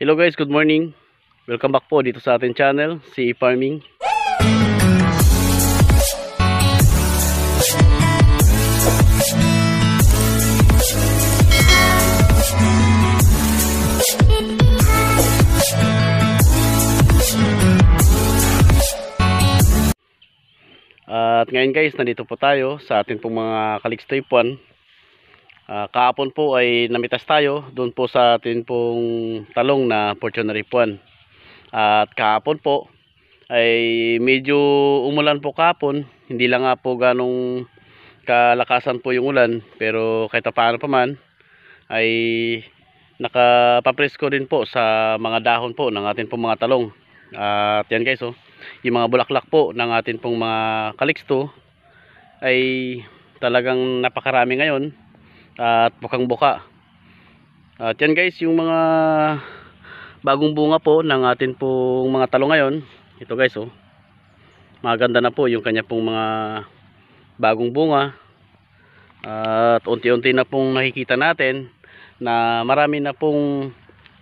Hello guys, good morning. Welcome back po dito sa ating channel, CE Farming. At ngayon guys, nandito po tayo sa ating pong mga Calixto F1. Kahapon po ay namitas tayo doon po sa ating pong talong na Fortuner F1. At kahapon po ay medyo umulan po kahapon. Hindi lang nga po ganong kalakasan po yung ulan, pero kahit paano pa man ay nakapapresko din po sa mga dahon po ng ating pong mga talong. At yan guys, yung mga bulaklak po ng ating pong mga Calixto ay talagang napakarami ngayon at bukang buka. At yan guys, yung mga bagong bunga po ng ating pong mga talong ngayon. Ito guys, maganda na po yung kanya pong mga bagong bunga. At unti-unti na pong nakikita natin na marami na pong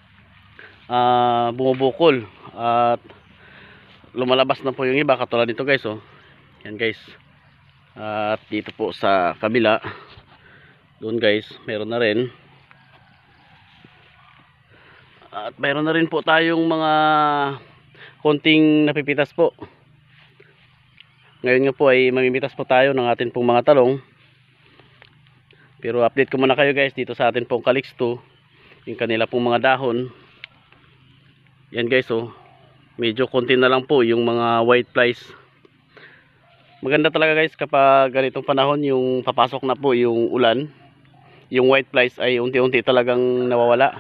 bumubukol at lumalabas na po yung iba, katulad nito guys, yan guys. At dito po sa kabila, doon guys, meron na rin. At meron na rin po tayong mga konting napipitas po. Ngayon nga po ay mamimitas po tayo ng atin pong mga talong. Pero update ko muna kayo guys dito sa atin pong Calixto, yung kanila pong mga dahon. Yan guys, medyo konti na lang po yung mga white flies. Maganda talaga guys kapag ganitong panahon, yung papasok na po yung ulan, yung white flies ay unti-unti talagang nawawala.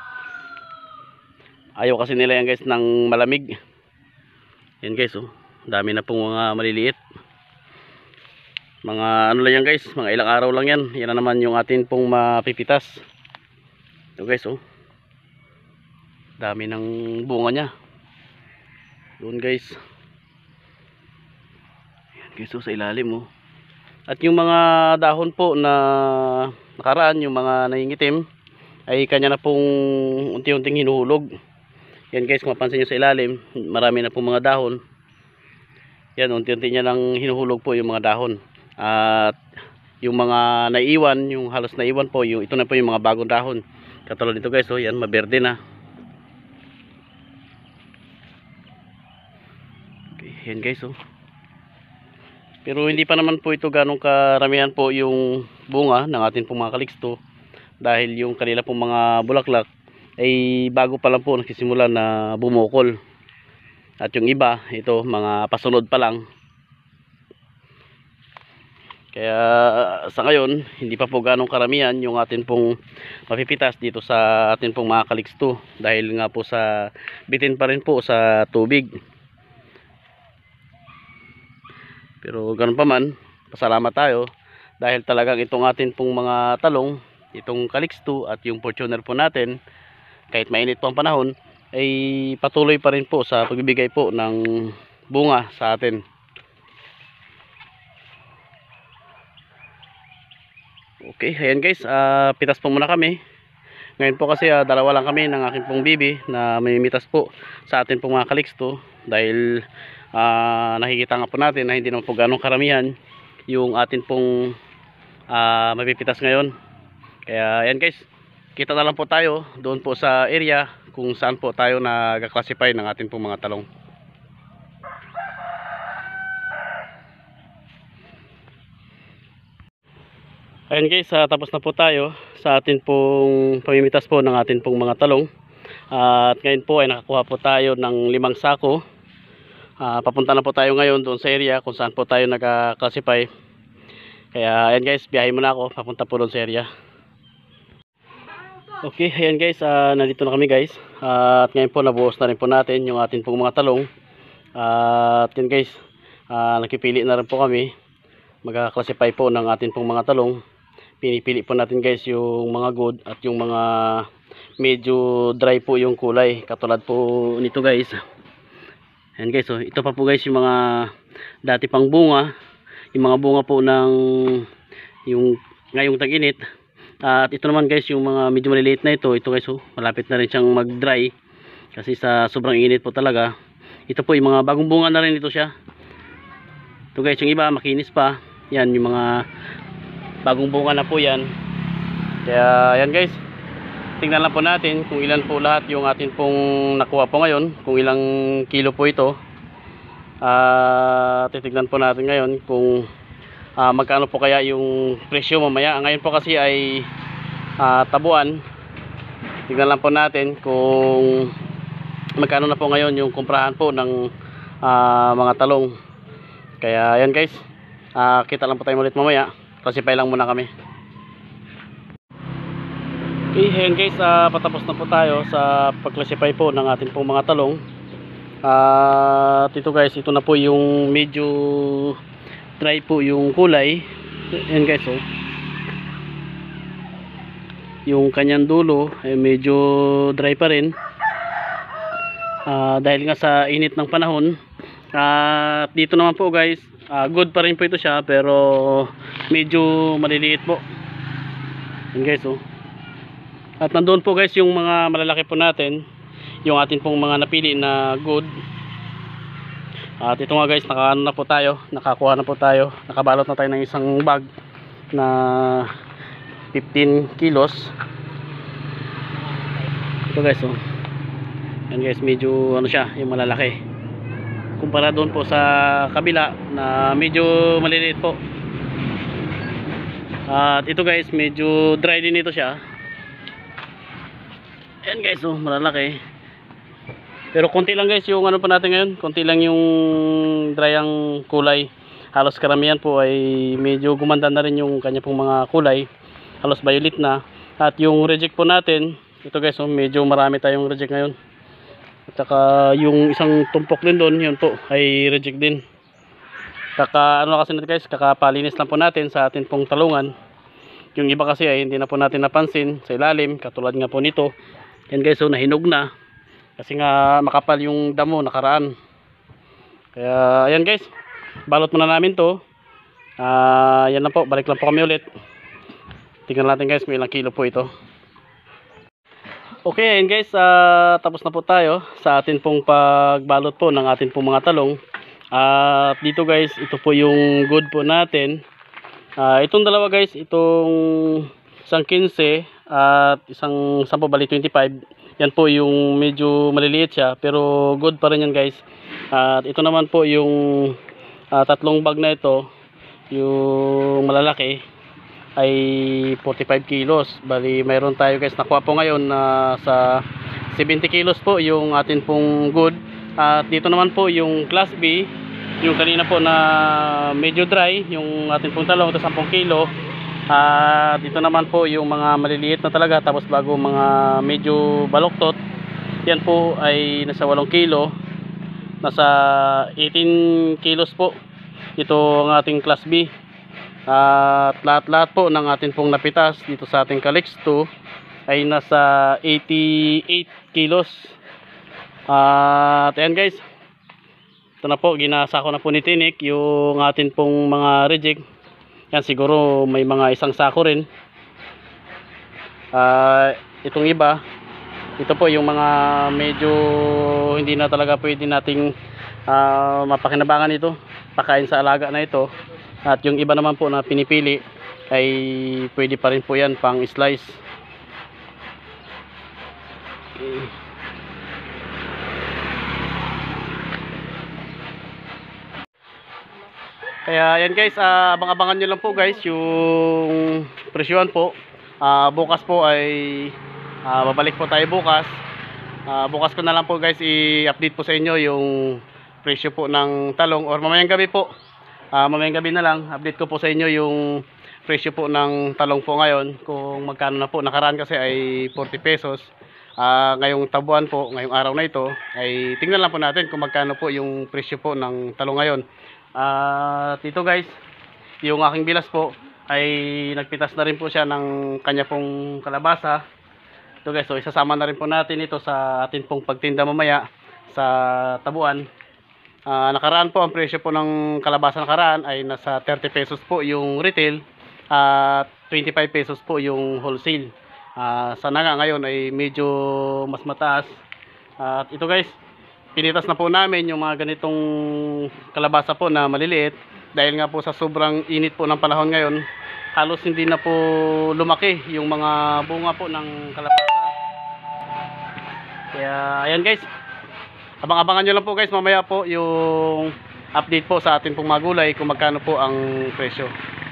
Ayaw kasi nila yan guys ng malamig. Yan guys, dami na pong mga maliliit. Mga ano lang yan guys, mga ilang araw lang yan. Yan na naman yung atin pong mapipitas. Ito guys, dami ng bunga niya doon guys. Yan guys, sa ilalim At yung mga dahon po na nakaraan, yung mga nangingitim, ay kanya na pong unti-unting hinuhulog. Yan guys, kung mapansin nyo sa ilalim, marami na pong mga dahon. Yan, unti-unti niya lang hinuhulog po yung mga dahon. At yung mga naiwan, yung halos naiwan po, yung ito na po yung mga bagong dahon. Katulad nito guys, yan maberde na. Okay, yan guys, pero hindi pa naman po ito ganong karamihan po yung bunga ng ating pong mga Calixto, dahil yung kanila pong mga bulaklak ay bago pa lang po nagsisimula na bumukol. At yung iba, ito mga pasunod pa lang. Kaya sa ngayon, hindi pa po ganong karamihan yung atin pong mapipitas dito sa atin pong mga Calixto, dahil nga po sa bitin pa rin po sa tubig. Pero ganun pa man, pasalamat tayo dahil talagang itong atin pong mga talong, itong Calixto at yung Fortuner po natin, kahit mainit po ang panahon, ay patuloy pa rin po sa pagbibigay po ng bunga sa atin. Okay, ayan guys, pitas po muna kami. Ngayon po kasi dalawa lang kami ng aking pong bibi na mamimitas po sa atin pong mga Calixto, dahil nakikita nga po natin na hindi naman po ganong karamihan yung atin pong mapipitas ngayon. Kaya ayan guys, kita na lang po tayo doon po sa area kung saan po tayo nag-classify ng atin pong mga talong. Ayan guys, tapos na po tayo sa atin pong pamimitas po ng atin pong mga talong. At ngayon po ay nakakuha po tayo ng 5 sako. Papunta na po tayo ngayon doon sa area kung saan po tayo nag-classify. Kaya ayan guys, biyahe muna ako papunta po doon sa area. Okay, ayan guys, nandito na kami guys. At ngayon po nabuhos na rin po natin yung atin pong mga talong. At yan guys, nakipili na rin po kami. Mag-classify po ng atin pong mga talong. Pinipili po natin guys yung mga good at yung mga medyo dry po yung kulay. Katulad po nito guys. Ayan guys, ito pa po guys yung mga dati pang bunga, yung mga bunga po ng yung ngayong tag-init. At ito naman guys yung mga medyo maliliit na ito guys, malapit na rin siyang mag-dry. Kasi sa sobrang init po talaga. Ito po yung mga bagong bunga na rin ito siya. Ito guys, yung iba makinis pa. Yan yung mga bagong bunga na po yan. Kaya yan guys, tingnan lang po natin kung ilan po lahat yung atin pong nakuha po ngayon, kung ilang kilo po ito. Titignan po natin ngayon kung magkano po kaya yung presyo mamaya. Ngayon po kasi ay tabuan. Tignan lang po natin kung magkano na po ngayon yung kumprahan po ng mga talong. Kaya yan guys, kita lang po tayo ulit mamaya. Pasipay lang muna kami. Okay, ayan guys, patapos na po tayo sa pag-classify po ng ating pong mga talong. Ito guys, ito na po yung medyo dry po yung kulay. Ayan guys, oh. Yung kanyang dulo ay medyo dry pa rin. Dahil nga sa init ng panahon. Dito naman po guys, good pa rin po ito siya, pero medyo maliliit po. Ayan guys, oh. At nandoon po guys yung mga malalaki po natin, yung atin pong mga napili na good. At ito nga guys, nakaano na po tayo, nakakuha na po tayo, nakabalot na tayo ng isang bag na 15 kilos. Ito guys, oh. Yan guys, medyo ano siya, yung malalaki kumpara doon po sa kabila na medyo maliliit po. At ito guys, medyo dry din ito siya. Ayan guys, oh, malalaki. Pero konti lang guys yung ano pa natin ngayon, konti lang yung dry ang kulay. Halos karamihan po ay medyo gumanda na rin yung kanya pong mga kulay. Halos violet na. At yung reject po natin, ito guys, oh, medyo marami tayong reject ngayon. At saka yung isang tumpok din doon, yun po ay reject din. Ano kasi natin guys, kakapalinis lang po natin sa atin pong talungan. Yung iba kasi ay hindi na po natin napansin sa ilalim, katulad nga po nito. Yan guys, so nahinog na kasi nga makapal yung damo nakaraan. Kaya ayan guys, balot muna namin to. Yan lang po, balik lang po kami ulit. Tingnan natin guys kung ilang kilo po ito. Okay, ayan guys, tapos na po tayo sa atin pong pagbalot po ng atin pong mga talong. At dito guys, ito po yung good po natin. Itong dalawa guys, itong isang 15 at isang 10 bali 25. Yan po yung medyo maliliit siya, pero good pa rin yan guys. At ito naman po yung tatlong bag na ito, yung malalaki ay 45 kilos. Bali mayroon tayo guys nakuha po ngayon na sa 70 kilos po yung atin pong good. At dito naman po yung class B, yung kanina po na medyo dry, yung atin pong talong, ito 10 kilo. Dito naman po yung mga maliliit na talaga, tapos bago mga medyo baloktot, yan po ay nasa 8 kilo, nasa 18 kilos po ito ang ating class B. At lahat-lahat po ng atin pong napitas dito sa ating Calix 2 ay nasa 88 kilos. At ayan guys, ito na po, ginasa ko na po ni Tinik yung atin pong mga reject. Yan, siguro may mga isang sako rin. Itong iba, ito po yung mga medyo hindi na talaga pwede nating mapakinabangan ito, pakain sa alaga na ito. At yung iba naman po na pinipili ay pwede pa rin po yan pang slice. Okay. Kaya yan guys, abang-abangan nyo lang po guys yung presyohan po. Bukas po ay babalik po tayo bukas. Bukas ko na lang po guys i-update po sa inyo yung presyo po ng talong, or mamayang gabi po. Mamayang gabi na lang update ko po sa inyo yung presyo po ng talong po ngayon, kung magkano na po. Nakaraan kasi ay 40 pesos. Ngayong tabuan po, ngayong araw na ito ay tingnan lang po natin kung magkano po yung presyo po ng talong ngayon. Dito guys, yung aking bilas po ay nagpitas na rin po siya ng kanya pong kalabasa. Ito guys, so isasama na rin po natin ito sa atin pong pagtinda mamaya sa tabuan. Nakaraan po ang presyo po ng kalabasa nakaraan ay nasa 30 pesos po yung retail at 25 pesos po yung wholesale. Sana nga ngayon ay medyo mas mataas At ito guys, pinitas na po namin yung mga ganitong kalabasa po na maliliit. Dahil nga po sa sobrang init po ng panahon ngayon, halos hindi na po lumaki yung mga bunga po ng kalabasa. Kaya ayan guys, abang-abangan nyo lang po guys mamaya po yung update po sa ating pong mga gulay kung magkano po ang presyo.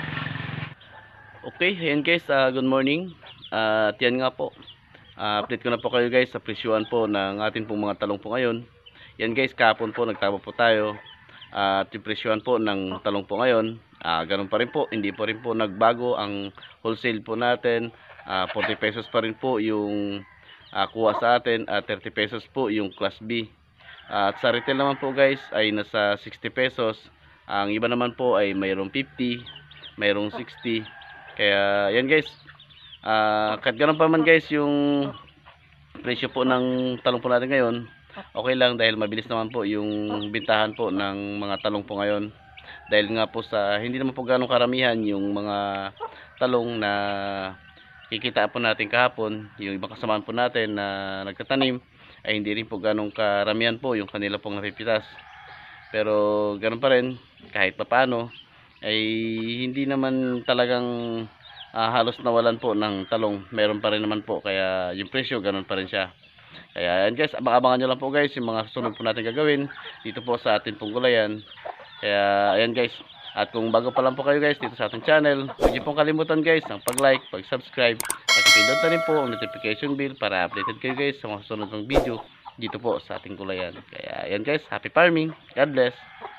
Okay, ayan guys, good morning. At yan nga po, update ko na po kayo guys sa presyuan po ng ating pong mga talong po ngayon. Yan guys, kahapon po nagtama po tayo. At yung presyuan po ng talong po ngayon, ganun pa rin po, hindi po rin po nagbago ang wholesale po natin. 40 pesos pa rin po yung kuha sa atin at 30 pesos po yung class B. At sa retail naman po guys ay nasa 60 pesos. Ang iba naman po ay mayroong 50, mayroong 60. Kaya yan guys, kahit ganun pa man guys yung presyo po ng talong po natin ngayon, okay lang dahil mabilis naman po yung bintahan po ng mga talong po ngayon. Dahil nga po sa hindi naman po ganong karamihan yung mga talong na kikita po natin kahapon, yung ibang kasamaan po natin na nagtatanim ay hindi rin po ganong karamihan po yung kanila pong napipitas. Pero ganun pa rin, kahit papaano ay hindi naman talagang halos nawalan po ng talong, meron pa rin naman po, kaya yung presyo ganun pa rin siya. Kaya ayan guys, abang-abangan nyo lang po guys yung mga susunod po natin gagawin dito po sa ating pong gulayan. Kaya ayan guys, at kung bago pa lang po kayo guys dito sa ating channel, huwag niyo pong kalimutan guys ang pag-like, pag-subscribe, pag-pindot na rin po ang notification bell para updated kayo guys sa mga susunod ng video dito po sa ating gulayan. Kaya ayan guys, happy farming, God bless.